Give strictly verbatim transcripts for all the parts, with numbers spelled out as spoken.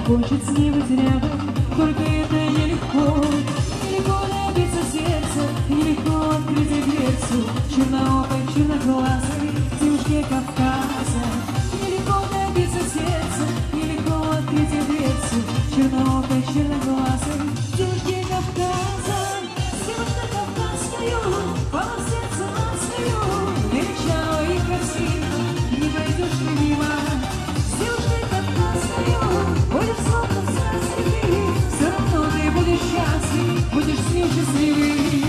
хочет с ней быть рядом, только это нелегко. Нелегко добиться сердца, нелегко открыть дверцу черноокой, черноглазой девушке Кавказа. Нелегко добиться сердца, нелегко открыть дверцу черноокой, черноглазой девушке Кавказа. Девушка кавказскую, полно сердца на свою, величаво и красиво, не пойдешь ты мимо. С девушкой кавказскую будешь словно в сказке, все равно ты будешь счастлив, будешь с ней счастливый.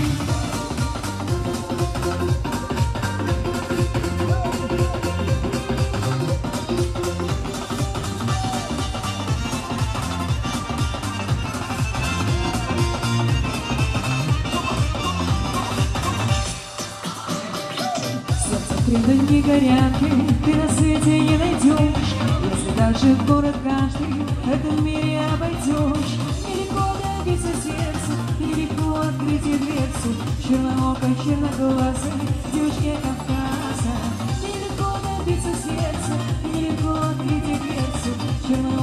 Преданные горянки ты на свете не найдешь, если даже город каждый в этом мире обойдешь. Нелегко добиться сердца, нелегко открыть дверцу черноокой, черноглазой девушке Кавказа. Нелегко добиться сердца, нелегко открыть дверцу черноокой.